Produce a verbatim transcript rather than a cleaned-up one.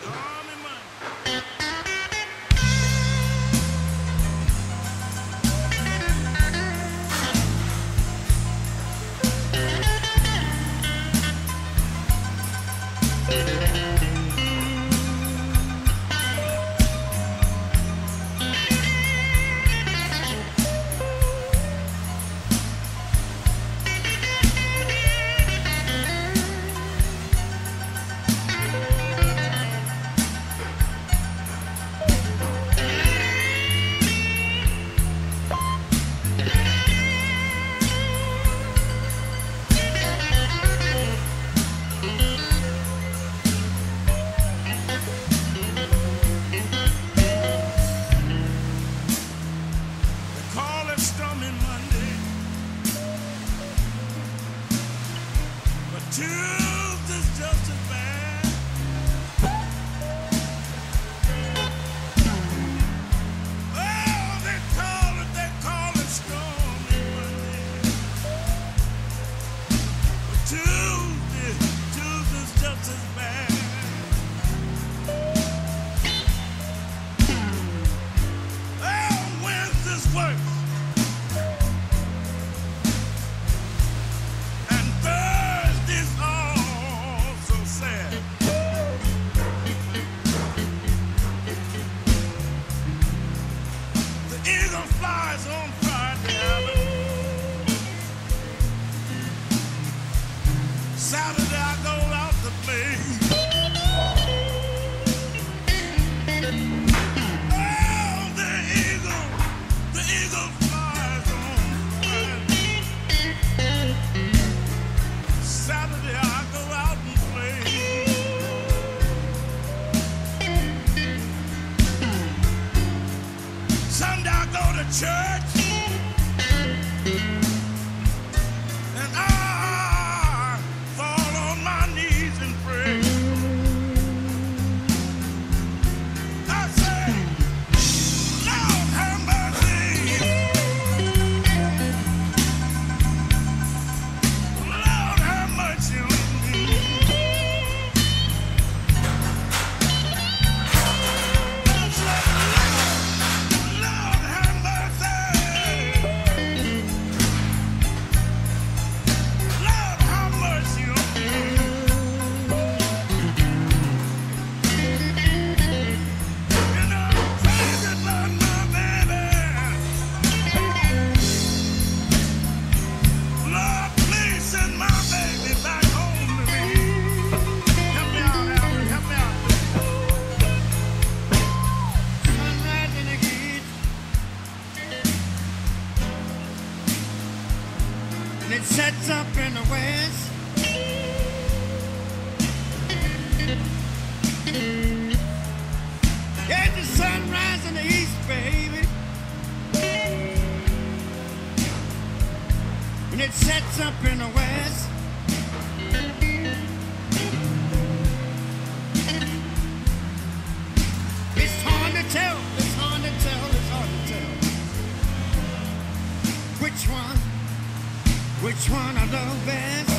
Tuesday's just as bad. Oh, they call it, they call it stormy Monday. But Tuesday, Tuesday's just as bad. Oh, Wednesday's worse. Flies on Friday Island. Saturday I go out to play. Oh, the eagle, the eagle flies on Friday. Saturday I go out and play. Sunday I go to church. And I fall on my knees and pray. I say, Lord have mercy. Lord have mercy on me. I say, Lord have mercy. Lord have mercy on me. You know I'm crazy about my baby. Lord, please send my baby back home to me. Help me out, Albert. Help me out. Sunrise in the east, and it sets up in the west. Yeah, the sunrise in the east, baby, and it sets up in the west. It's hard to tell, it's hard to tell, it's hard to tell which one, which one I love best.